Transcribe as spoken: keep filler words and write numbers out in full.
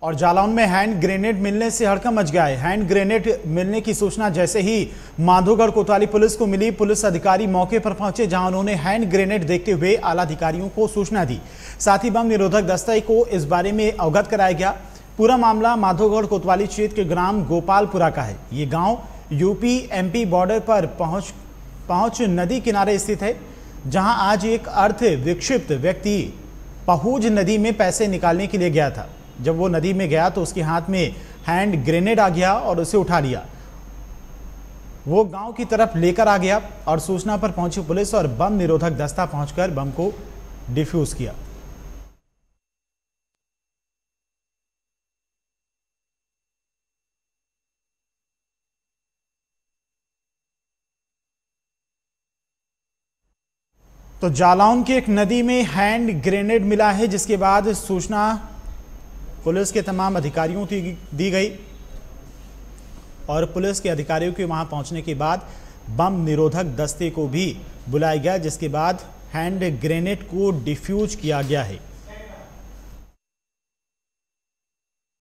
और जालौन में hand grenade मिलने से हड़कंप मच गया है। हैंड ग्रेनेड मिलने की सूचना जैसे ही माधोगढ़ कोतवाली पुलिस को मिली, पुलिस अधिकारी मौके पर पहुंचे, जहां उन्होंने हैंड ग्रेनेड देखते हुए आला अधिकारियों को सूचना दी। साथ ही बम निरोधक दस्ते को इस बारे में अवगत कराया गया। पूरा मामला माधोगढ़ कोतवाली क्षेत्र के ग्राम गोपालपुरा का है। ये गाँव यूपी एमपी बॉर्डर पर पहुंच पहुंच नदी किनारे स्थित है, जहां आज एक अर्ध विक्षिप्त व्यक्ति पहुज नदी में पैसे निकालने के लिए गया था। जब वो नदी में गया तो उसके हाथ में हैंड ग्रेनेड आ गया और उसे उठा लिया। वो गांव की तरफ लेकर आ गया और सूचना पर पहुंची पुलिस और बम निरोधक दस्ता पहुंचकर बम को डिफ्यूज किया। तो जालौन की एक नदी में हैंड ग्रेनेड मिला है, जिसके बाद सूचना पुलिस के तमाम अधिकारियों की दी गई और पुलिस के अधिकारियों के वहां पहुंचने के बाद बम निरोधक दस्ते को भी बुलाया गया, जिसके बाद हैंड ग्रेनेड को डिफ्यूज किया गया है।